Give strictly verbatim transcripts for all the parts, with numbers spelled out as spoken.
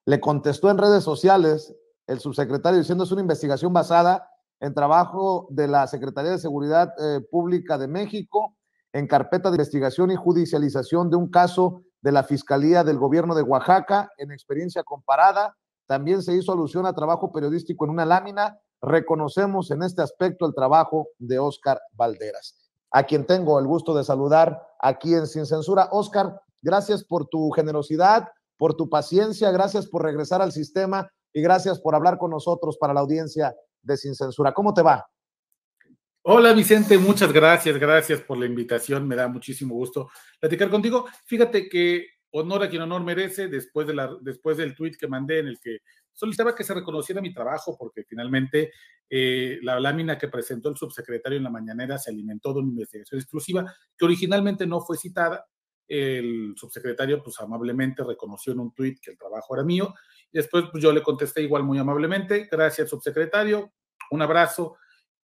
Le contestó en redes sociales el subsecretario diciendo es una investigación basada en trabajo de la Secretaría de Seguridad eh, Pública de México, en carpeta de investigación y judicialización de un caso de la Fiscalía del Gobierno de Oaxaca, en experiencia comparada. También se hizo alusión a trabajo periodístico en una lámina. Reconocemos en este aspecto el trabajo de Óscar Valderas, a quien tengo el gusto de saludar aquí en Sin Censura. Óscar, gracias por tu generosidad, por tu paciencia, gracias por regresar al sistema y gracias por hablar con nosotros para la audiencia de Sin Censura. ¿Cómo te va? Hola Vicente, muchas gracias, gracias por la invitación, me da muchísimo gusto platicar contigo. Fíjate que honor a quien honor merece, después, de la, después del tuit que mandé en el que solicitaba que se reconociera mi trabajo, porque finalmente eh, la lámina que presentó el subsecretario en la mañanera se alimentó de una investigación exclusiva que originalmente no fue citada. El subsecretario pues amablemente reconoció en un tuit que el trabajo era mío, y después pues, yo le contesté igual muy amablemente, gracias subsecretario, un abrazo,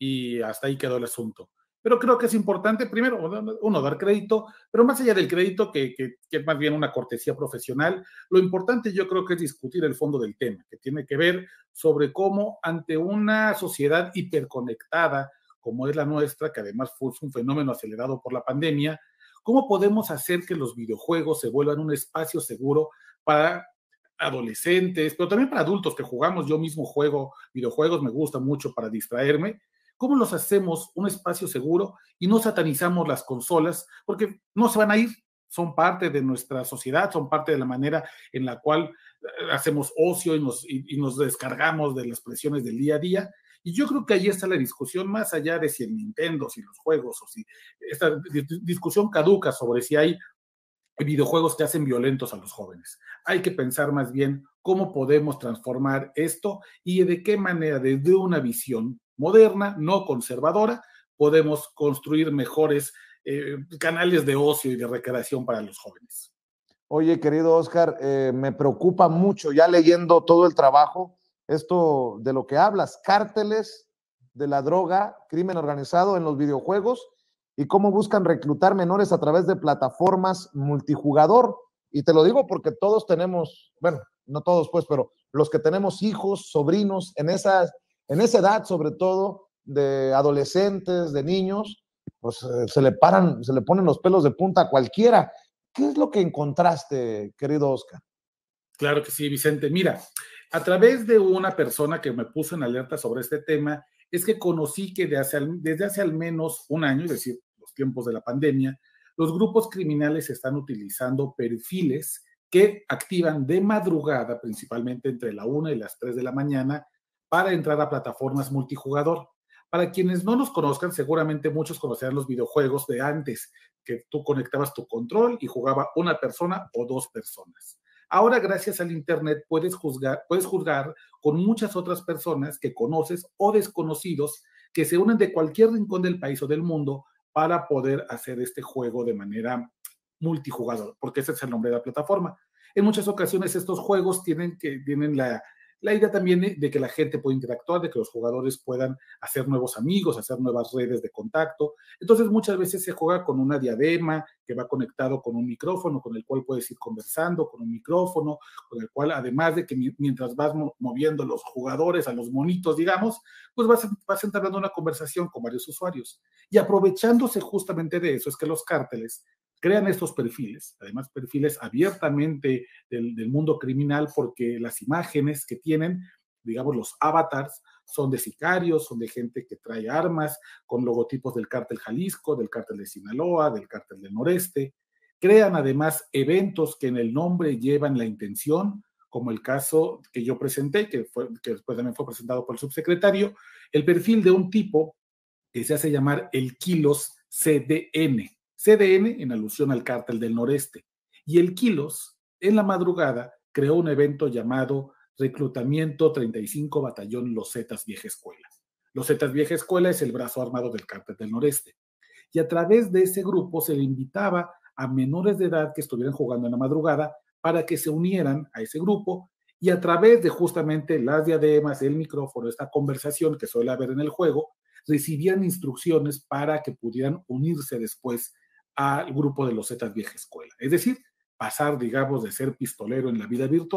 y hasta ahí quedó el asunto. Pero creo que es importante, primero, uno, dar crédito, pero más allá del crédito, que, que, que es más bien una cortesía profesional, lo importante yo creo que es discutir el fondo del tema, que tiene que ver sobre cómo ante una sociedad hiperconectada, como es la nuestra, que además fue un fenómeno acelerado por la pandemia, cómo podemos hacer que los videojuegos se vuelvan un espacio seguro para adolescentes, pero también para adultos que jugamos. Yo mismo juego videojuegos, me gusta mucho para distraerme. ¿Cómo los hacemos un espacio seguro y no satanizamos las consolas? Porque no se van a ir, son parte de nuestra sociedad, son parte de la manera en la cual hacemos ocio y nos, y, y nos descargamos de las presiones del día a día. Y yo creo que ahí está la discusión, más allá de si el Nintendo, si los juegos, o si esta discusión caduca sobre si hay videojuegos que hacen violentos a los jóvenes. Hay que pensar más bien cómo podemos transformar esto y de qué manera, desde una visión moderna, no conservadora, podemos construir mejores eh, canales de ocio y de recreación para los jóvenes. Oye, querido Óscar, eh, me preocupa mucho, ya leyendo todo el trabajo, esto de lo que hablas, cárteles de la droga, crimen organizado en los videojuegos y cómo buscan reclutar menores a través de plataformas multijugador. Y te lo digo porque todos tenemos, bueno, no todos pues, pero los que tenemos hijos, sobrinos, en esa, en esa edad sobre todo, de adolescentes, de niños, pues eh, se le paran, se le ponen los pelos de punta a cualquiera. ¿Qué es lo que encontraste, querido Óscar? Claro que sí, Vicente. Mira, a través de una persona que me puso en alerta sobre este tema, es que conocí que de hace, desde hace al menos un año, es decir, los tiempos de la pandemia, los grupos criminales están utilizando perfiles que activan de madrugada, principalmente entre la una y las tres de la mañana, para entrar a plataformas multijugador. Para quienes no nos conozcan, seguramente muchos conocerán los videojuegos de antes, que tú conectabas tu control y jugaba una persona o dos personas. Ahora, gracias al Internet, puedes juzgar, puedes jugar con muchas otras personas que conoces o desconocidos que se unen de cualquier rincón del país o del mundo para poder hacer este juego de manera multijugador, porque ese es el nombre de la plataforma. En muchas ocasiones estos juegos tienen, que, tienen la, la idea también de que la gente pueda interactuar, de que los jugadores puedan hacer nuevos amigos, hacer nuevas redes de contacto. Entonces muchas veces se juega con una diadema que va conectado con un micrófono, con el cual puedes ir conversando, con un micrófono, con el cual además de que mientras vas moviendo los jugadores a los monitos, digamos, pues vas, vas entablando una conversación con varios usuarios. Y aprovechándose justamente de eso es que los cárteles crean estos perfiles, además perfiles abiertamente del, del mundo criminal, porque las imágenes que tienen, digamos los avatars, son de sicarios, son de gente que trae armas, con logotipos del cártel Jalisco, del cártel de Sinaloa, del cártel del Noreste. Crean además eventos que en el nombre llevan la intención, como el caso que yo presenté, que, fue, que después también fue presentado por el subsecretario, el perfil de un tipo que se hace llamar el Kilos C D N. C D N en alusión al cártel del Noreste. Y el Kilos, en la madrugada, creó un evento llamado Reclutamiento treinta y cinco Batallón Los Zetas Vieja Escuela. Los Zetas Vieja Escuela es el brazo armado del cártel del Noreste. Y a través de ese grupo se le invitaba a menores de edad que estuvieran jugando en la madrugada para que se unieran a ese grupo y a través de justamente las diademas, el micrófono, esta conversación que suele haber en el juego, recibían instrucciones para que pudieran unirse después al grupo de los Zetas Vieja Escuela. Es decir, pasar, digamos, de ser pistolero en la vida virtual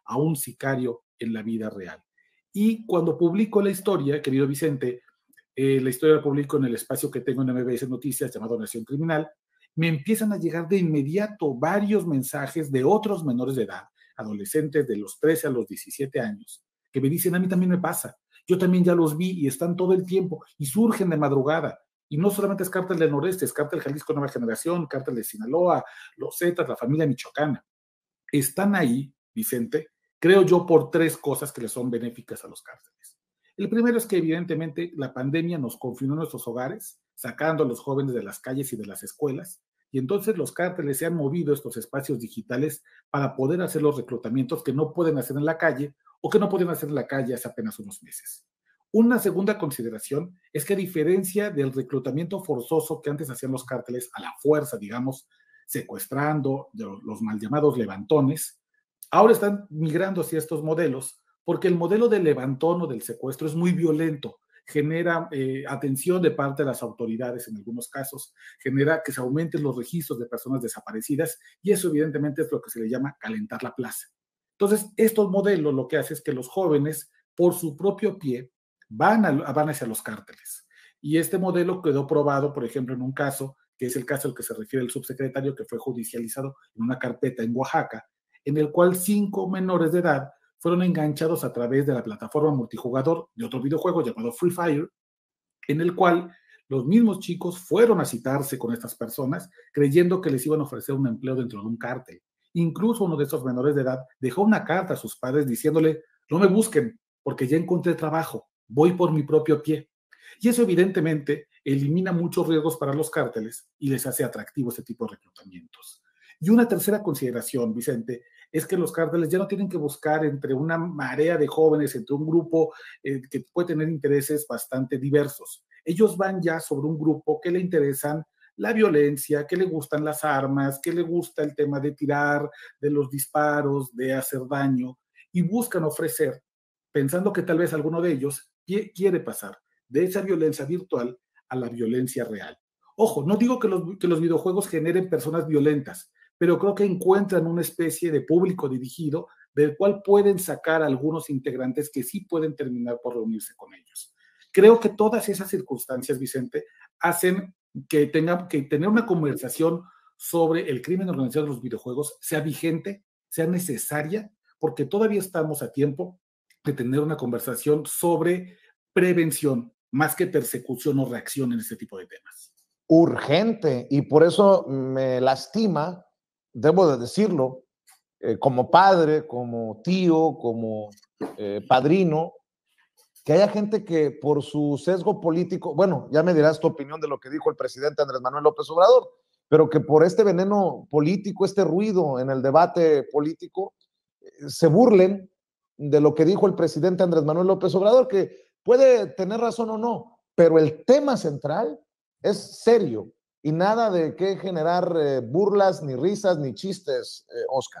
a un sicario en la vida real. Y cuando publico la historia, querido Vicente, eh, la historia la publico en el espacio que tengo en M B S Noticias llamado Nación Criminal, me empiezan a llegar de inmediato varios mensajes de otros menores de edad, adolescentes de los trece a los diecisiete años, que me dicen, a mí también me pasa, yo también ya los vi y están todo el tiempo y surgen de madrugada. Y no solamente es Cártel del Noreste, es Cártel Jalisco Nueva Generación, Cártel de Sinaloa, los Zetas, la familia michoacana. Están ahí, Vicente, creo yo, por tres cosas que le son benéficas a los cárteles. El primero es que evidentemente la pandemia nos confinó en nuestros hogares, sacando a los jóvenes de las calles y de las escuelas, y entonces los cárteles se han movido a estos espacios digitales para poder hacer los reclutamientos que no pueden hacer en la calle o que no pueden hacer en la calle hace apenas unos meses. Una segunda consideración es que a diferencia del reclutamiento forzoso que antes hacían los cárteles a la fuerza, digamos, secuestrando los mal llamados levantones, ahora están migrando hacia estos modelos porque el modelo del levantón o del secuestro es muy violento, genera eh, atención de parte de las autoridades en algunos casos, genera que se aumenten los registros de personas desaparecidas y eso evidentemente es lo que se le llama calentar la plaza. Entonces, estos modelos lo que hace es que los jóvenes, por su propio pie, van, a, van hacia los cárteles. Y este modelo quedó probado, por ejemplo, en un caso, que es el caso al que se refiere el subsecretario, que fue judicializado en una carpeta en Oaxaca, en el cual cinco menores de edad fueron enganchados a través de la plataforma multijugador de otro videojuego llamado Free Fire, en el cual los mismos chicos fueron a citarse con estas personas creyendo que les iban a ofrecer un empleo dentro de un cártel. Incluso uno de esos menores de edad dejó una carta a sus padres diciéndole, no me busquen porque ya encontré trabajo, voy por mi propio pie. Y eso evidentemente elimina muchos riesgos para los cárteles y les hace atractivo este tipo de reclutamientos. Y una tercera consideración, Vicente, es que los cárteles ya no tienen que buscar entre una marea de jóvenes, entre un grupo eh, que puede tener intereses bastante diversos. Ellos van ya sobre un grupo que le interesan la violencia, que le gustan las armas, que le gusta el tema de tirar, de los disparos, de hacer daño, y buscan ofrecer, pensando que tal vez alguno de ellos quiere pasar de esa violencia virtual a la violencia real. Ojo, no digo que los, que los videojuegos generen personas violentas, pero creo que encuentran una especie de público dirigido del cual pueden sacar algunos integrantes que sí pueden terminar por reunirse con ellos. Creo que todas esas circunstancias, Vicente, hacen que tenga que tener una conversación sobre el crimen organizado de los videojuegos sea vigente, sea necesaria, porque todavía estamos a tiempo de tener una conversación sobre prevención, más que persecución o reacción en este tipo de temas. Urgente, y por eso me lastima, debo de decirlo, eh, como padre, como tío, como eh, padrino, que haya gente que por su sesgo político, bueno, ya me dirás tu opinión de lo que dijo el presidente Andrés Manuel López Obrador, pero que por este veneno político, este ruido en el debate político, eh, se burlen de lo que dijo el presidente Andrés Manuel López Obrador, que puede tener razón o no, pero el tema central es serio y nada de qué generar eh, burlas, ni risas, ni chistes, eh, Oscar.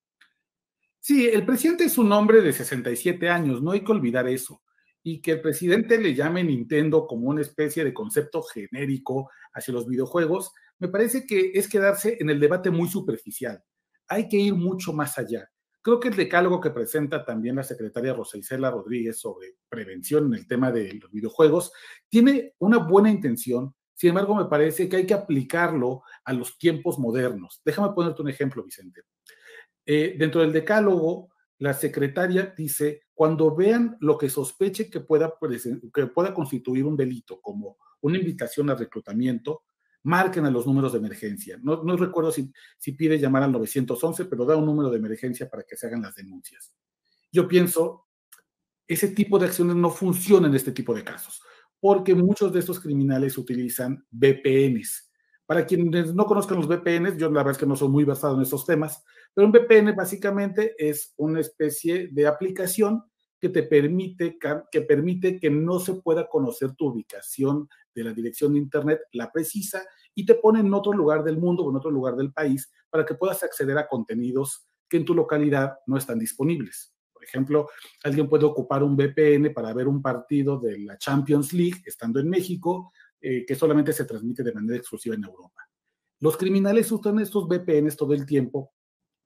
Sí, el presidente es un hombre de sesenta y siete años, no hay que olvidar eso. Y que el presidente le llame Nintendo como una especie de concepto genérico hacia los videojuegos, me parece que es quedarse en el debate muy superficial. Hay que ir mucho más allá. Creo que el decálogo que presenta también la secretaria Rosa Isela Rodríguez sobre prevención en el tema de los videojuegos tiene una buena intención. Sin embargo, me parece que hay que aplicarlo a los tiempos modernos. Déjame ponerte un ejemplo, Vicente. Eh, dentro del decálogo, la secretaria dice, cuando vean lo que sospeche que pueda, que pueda constituir un delito, como una invitación al reclutamiento, marquen a los números de emergencia. No, no recuerdo si, si pide llamar al nueve once, pero da un número de emergencia para que se hagan las denuncias. Yo pienso, ese tipo de acciones no funcionan en este tipo de casos, porque muchos de estos criminales utilizan V P Ns. Para quienes no conozcan los V P Ns, yo la verdad es que no soy muy versado en estos temas, pero un V P N básicamente es una especie de aplicación que te permite que, permite que no se pueda conocer tu ubicación de la dirección de internet, la precisa, y te pone en otro lugar del mundo o en otro lugar del país para que puedas acceder a contenidos que en tu localidad no están disponibles. Por ejemplo, alguien puede ocupar un V P N para ver un partido de la Champions League estando en México, eh, que solamente se transmite de manera exclusiva en Europa. Los criminales usan estos V P Ns todo el tiempo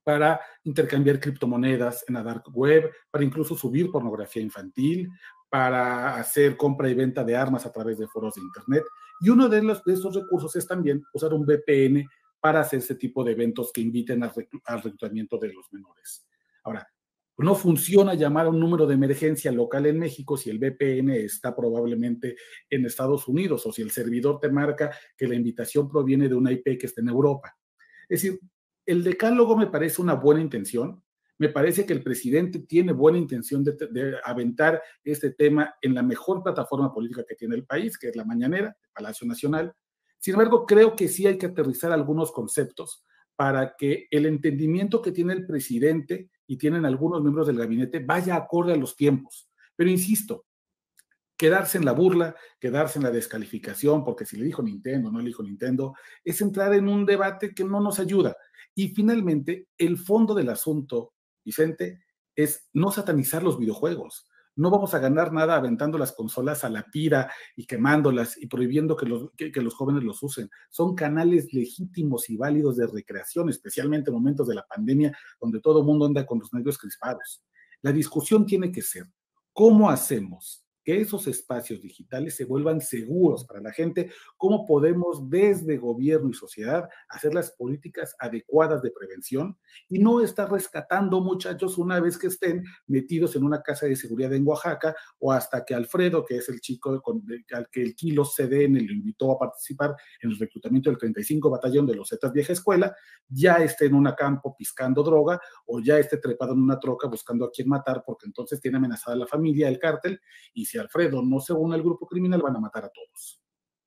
para intercambiar criptomonedas en la dark web, para incluso subir pornografía infantil, para hacer compra y venta de armas a través de foros de internet. Y uno de, los, de esos recursos es también usar un V P N para hacer ese tipo de eventos que inviten al, reclu al reclutamiento de los menores. Ahora, no funciona llamar a un número de emergencia local en México si el V P N está probablemente en Estados Unidos o si el servidor te marca que la invitación proviene de una I P que está en Europa. Es decir, el decálogo me parece una buena intención. Me parece que el presidente tiene buena intención de, de aventar este tema en la mejor plataforma política que tiene el país, que es la mañanera, el Palacio Nacional. Sin embargo, creo que sí hay que aterrizar algunos conceptos para que el entendimiento que tiene el presidente y tienen algunos miembros del gabinete vaya acorde a los tiempos. Pero insisto, quedarse en la burla, quedarse en la descalificación, porque si le dijo Nintendo, no le dijo Nintendo, es entrar en un debate que no nos ayuda. Y finalmente, el fondo del asunto, Vicente, es no satanizar los videojuegos. No vamos a ganar nada aventando las consolas a la pira y quemándolas y prohibiendo que los, que, que los jóvenes los usen. Son canales legítimos y válidos de recreación, especialmente en momentos de la pandemia, donde todo el mundo anda con los nervios crispados. La discusión tiene que ser, ¿cómo hacemos que esos espacios digitales se vuelvan seguros para la gente? ¿Cómo podemos desde gobierno y sociedad hacer las políticas adecuadas de prevención y no estar rescatando muchachos una vez que estén metidos en una casa de seguridad en Oaxaca, o hasta que Alfredo, que es el chico con, al que el Kilo C D N lo invitó a participar en el reclutamiento del treinta y cinco Batallón de los Zetas Vieja Escuela, ya esté en un campo piscando droga o ya esté trepado en una troca buscando a quién matar, porque entonces tiene amenazada a la familia, el cártel, y si Alfredo no se une al grupo criminal, van a matar a todos.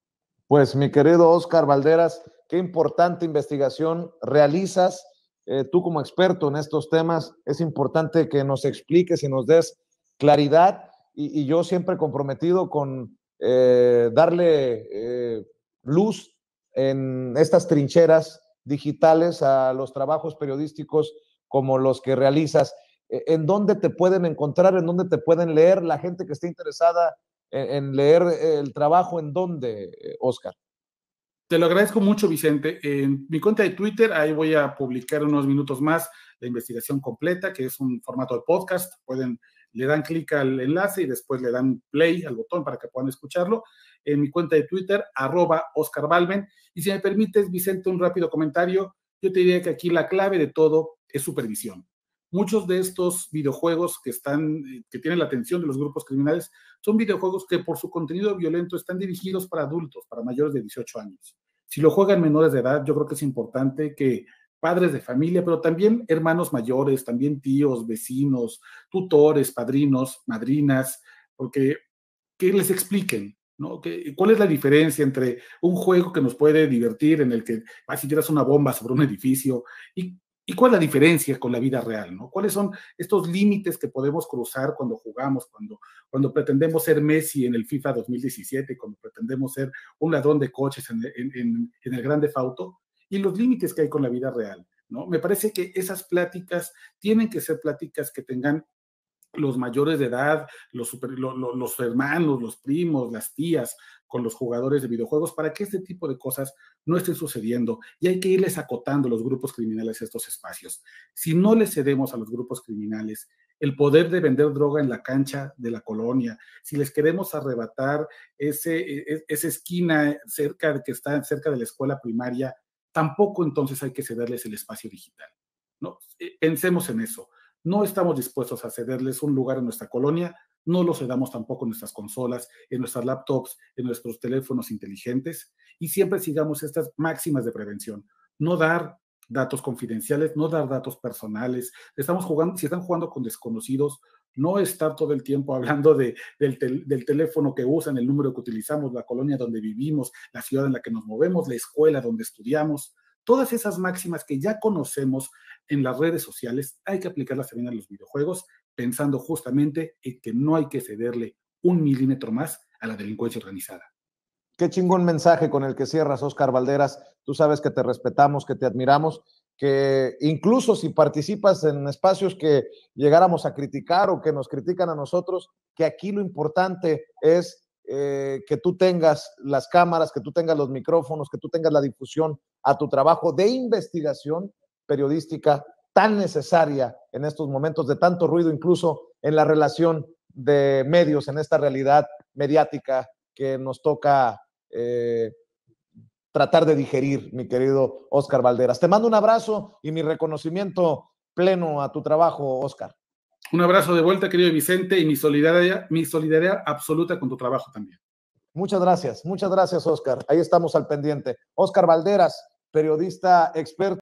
Pues mi querido Óscar Balderas, qué importante investigación realizas. Eh, tú como experto en estos temas, es importante que nos expliques y nos des claridad, y, y yo siempre comprometido con eh, darle eh, luz en estas trincheras digitales a los trabajos periodísticos como los que realizas. Eh, ¿En dónde te pueden encontrar? ¿En dónde te pueden leer la gente que esté interesada en, en leer el trabajo? ¿En dónde, Óscar? Te lo agradezco mucho, Vicente. En mi cuenta de Twitter, ahí voy a publicar unos minutos más la investigación completa, que es un formato de podcast. Pueden, le dan clic al enlace y después le dan play al botón para que puedan escucharlo. En mi cuenta de Twitter, arroba Óscar Balben. Y si me permites, Vicente, un rápido comentario. Yo te diría que aquí la clave de todo es supervisión. Muchos de estos videojuegos que están, que tienen la atención de los grupos criminales, son videojuegos que por su contenido violento están dirigidos para adultos, para mayores de dieciocho años. Si lo juegan menores de edad, yo creo que es importante que padres de familia, pero también hermanos mayores, también tíos, vecinos, tutores, padrinos, madrinas, porque que les expliquen, ¿no? Que, ¿cuál es la diferencia entre un juego que nos puede divertir, en el que ah, si tiras una bomba sobre un edificio, y ¿Y cuál es la diferencia con la vida real, ¿no? ¿Cuáles son estos límites que podemos cruzar cuando jugamos, cuando, cuando pretendemos ser Messi en el FIFA dos mil diecisiete, cuando pretendemos ser un ladrón de coches en, en, en, en el Grand Theft Auto, y los límites que hay con la vida real, ¿no? Me parece que esas pláticas tienen que ser pláticas que tengan los mayores de edad, los, super, lo, lo, los hermanos, los primos, las tías, con los jugadores de videojuegos, para que este tipo de cosas no estén sucediendo, y hay que irles acotando los grupos criminales a estos espacios. Si no les cedemos a los grupos criminales el poder de vender droga en la cancha de la colonia, si les queremos arrebatar ese, esa esquina cerca, que está cerca de la escuela primaria, tampoco entonces hay que cederles el espacio digital, ¿no? Pensemos en eso. No estamos dispuestos a cederles un lugar en nuestra colonia, no lo cedamos tampoco en nuestras consolas, en nuestras laptops, en nuestros teléfonos inteligentes, y siempre sigamos estas máximas de prevención. No dar datos confidenciales, no dar datos personales. Estamos jugando, si están jugando con desconocidos, no estar todo el tiempo hablando de, del, tel, del teléfono que usan, el número que utilizamos, la colonia donde vivimos, la ciudad en la que nos movemos, la escuela donde estudiamos. Todas esas máximas que ya conocemos en las redes sociales, hay que aplicarlas también a los videojuegos, pensando justamente en que no hay que cederle un milímetro más a la delincuencia organizada. Qué chingón mensaje con el que cierras, Óscar Balderas. Tú sabes que te respetamos, que te admiramos, que incluso si participas en espacios que llegáramos a criticar o que nos critican a nosotros, que aquí lo importante es eh, que tú tengas las cámaras, que tú tengas los micrófonos, que tú tengas la difusión a tu trabajo de investigación periodística tan necesaria en estos momentos de tanto ruido, incluso en la relación de medios, en esta realidad mediática que nos toca eh, tratar de digerir, mi querido Óscar Balderas. Te mando un abrazo y mi reconocimiento pleno a tu trabajo, Óscar. Un abrazo de vuelta, querido Vicente, y mi solidaridad, mi solidaridad absoluta con tu trabajo también. Muchas gracias, muchas gracias, Óscar. Ahí estamos al pendiente. Óscar Balderas, periodista experto.